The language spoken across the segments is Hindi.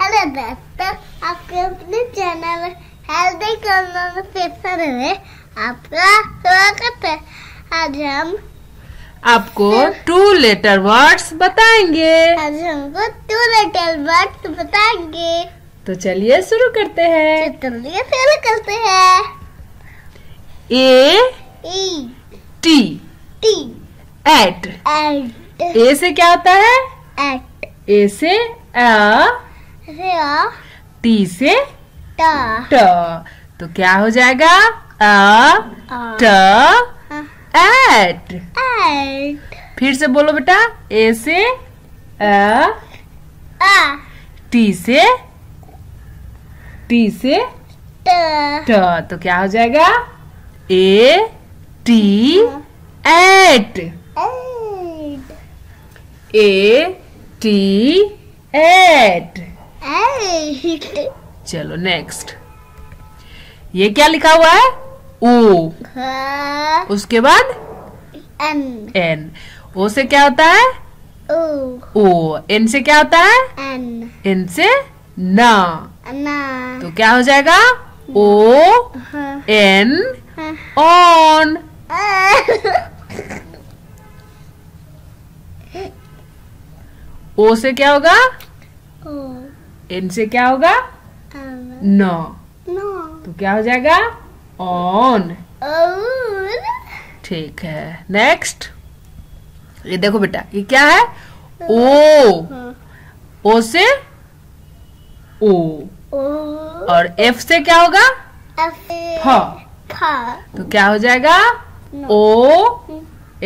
हेलो दोस्तों, आपके अपने चैनल हेल्दी कन्वर्सेशन में आपका स्वागत है। आज हम आपको 2 लेटर वर्ड्स बताएंगे। आज हमको 2 लेटर वर्ड्स बताएंगे। तो चलिए शुरू करते हैं। चलिए शुरू करते हैं। A E T T at. At A से क्या होता है? एट ए से अ, टी से टा ट। तो क्या हो जाएगा? अ ट एट। एट फिर से बोलो बेटा। ए से अ, आ टी से टा ट। तो क्या हो जाएगा? A T at. At A T at. At चलो नेक्स्ट। ये क्या लिखा हुआ है? ओ। उसके बाद एन एन। ओ से क्या होता है? ओ ओ। एन से क्या होता है? एन एन से ना। ना तो क्या हो जाएगा? O N on. ओ से क्या होगा? ओ एन से क्या होगा? नो। नो तो क्या हो जाएगा? ऑन। और ठीक है नेक्स्ट। ये देखो बेटा, ये क्या है? ओ। ओ से ओ। ओ और एफ से क्या होगा? फ। तो क्या हो जाएगा? O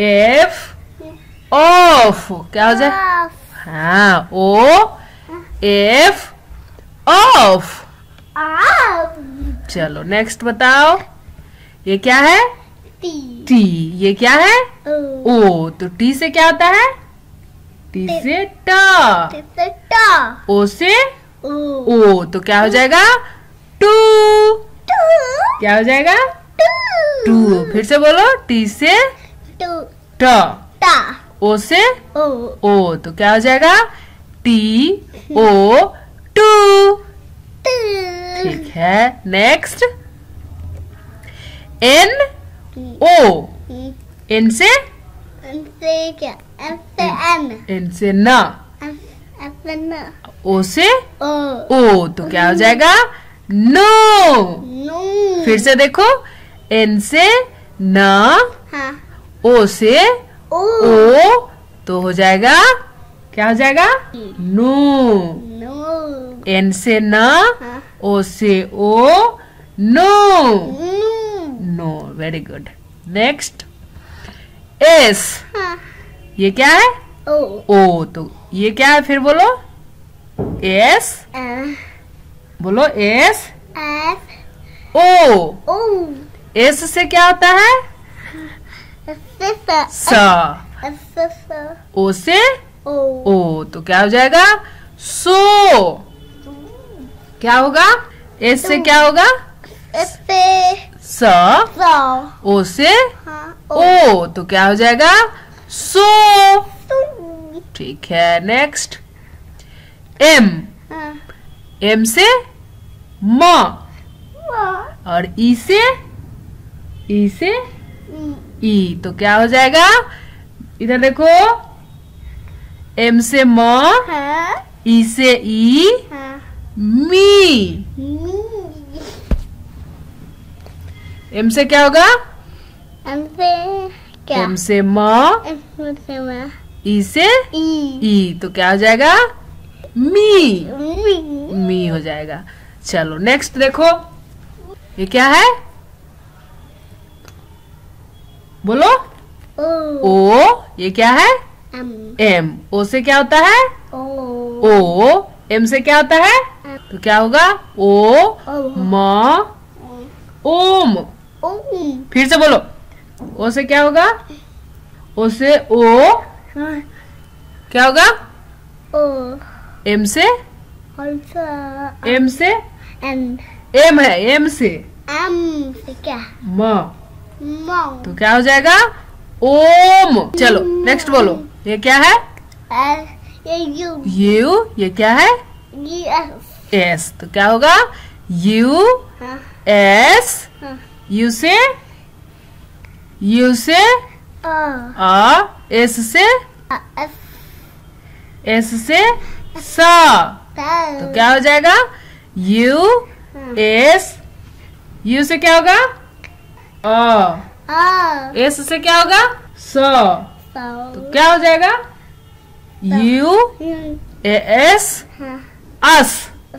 F of. क्या हो जाए? हाँ, ओ एफ ऑफ। चलो नेक्स्ट बताओ। ये क्या है? टी। ये क्या है? ओ। तो टी से क्या होता है? टी से ट। ओ से ओ। तो क्या हो जाएगा? टू। क्या हो जाएगा? टू। फिर से बोलो। टी से ट। ओ से ओ। तो क्या हो जाएगा? T O to. ठीक है नेक्स्ट। N O. एन से क्या? एन एन से ना। एन ओ से ओ ओ। तो क्या हो जाएगा? नो। नो फिर से देखो। एन से ना। हाँ ओ से ओ ओ। तो हो जाएगा, क्या हो जाएगा? नो। नो एन से ना। हाँ ओ से O. No. No. Very good. Next. S. हाँ ये क्या है? ओ ओ। तो ये क्या है? फिर बोलो। एस। बोलो S F O. O S से क्या होता है? स। ओ से ओ। तो क्या हो जाएगा? सो। क्या होगा? एस से क्या होगा? स। ओ से ओ। तो क्या हो जाएगा? सो। ठीक है नेक्स्ट। एम। एम से म। और ई से ई। तो क्या हो जाएगा? इधर देखो। एम से म। ई से ई। मी। एम से क्या होगा? एम से म। ई से ई। तो क्या हो जाएगा? मी। मी हो जाएगा। चलो नेक्स्ट देखो। ये क्या है? बोलो। ओ। ये क्या है? एम। ओ से क्या होता है? ओ। एम से क्या होता है? तो क्या होगा? ओ म ओम। फिर से बोलो। ओ से क्या होगा? ओ से ओ। क्या होगा? एम से एम से एम है। एम से क्या? म। तो क्या हो जाएगा? ओम। चलो नेक्स्ट बोलो। ये क्या है? U U. ये क्या है? Yes S. तो क्या होगा? यू एस, यू से एस से सा। तो क्या हो जाएगा? यू एस, यू से क्या होगा? एस से क्या होगा? स। तो क्या हो जाएगा? U S us.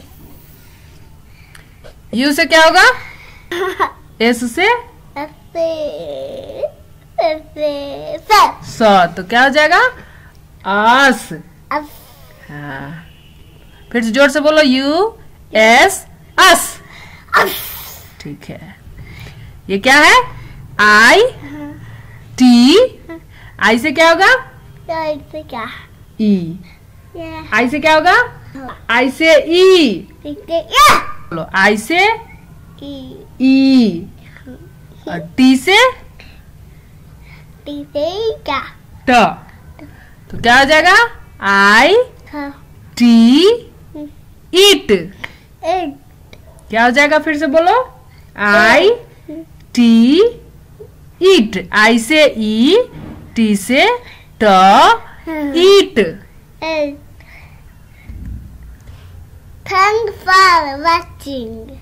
यू से क्या होगा? एस से स। तो क्या हो जाएगा? आस। हाँ, फिर से जोर से बोलो, यू एस अस। ठीक है। ये क्या है? I T. आई से क्या होगा? ई। आई से क्या होगा? आई से ई। बोलो, आई से ई। और टी से ट। तो क्या हो जाएगा? I T eat. क्या हो जाएगा? फिर से बोलो, आई टी ईट। आई से ई, टी से ट, ईट। Thanks for watching.